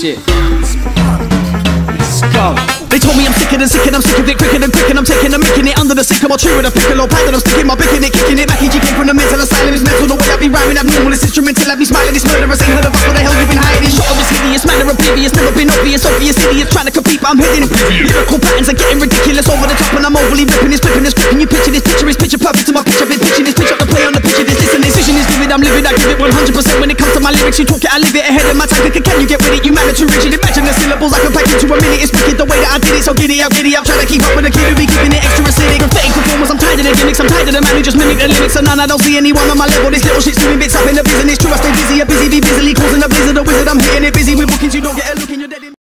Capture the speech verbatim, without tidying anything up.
Shit. Let's go. They told me I'm sicker than sick and I'm sick of it quicker than quick and I'm taking and making it under the sycamore tree with a piccolo pad that I'm sticking my bick in it, kicking it back. He came from the mental asylum, it's mental the way I be rhyming abnormal, it's instrumental, I be smiling, it's murderous, ain't heard of us, what the hell you been hiding? Shot of this hideous, manner oblivious, never been obvious, obvious idiot, trying to compete but I'm hitting lyrical patterns are getting ridiculous over the top and I'm overly ripping this, flipping this, gripping you picture this picture is picture perfect to my picture, bit pitching this pitch up the play on the picture, this listen, this vision is vivid, I'm livid, I give it one hundred percent when it comes to my lyrics, you talk it, I live it ahead of my time, can you get with it, you manage too rigid, imagine the syllables I can pack into a minute, it's wicked the way that I did it, so get it out, get it out, try to keep up with the kid who be keeping it extra acidic, pathetic performance, I'm tired of the gimmicks, I'm tired of the man who just mimic the lyrics, and none, I don't see anyone on my level, this little shit's doing bits up in the business, true I stay busy, I busy, be busily causing a blizzard, a wizard, I'm hitting it busy with bookings, you don't get a look in your dead in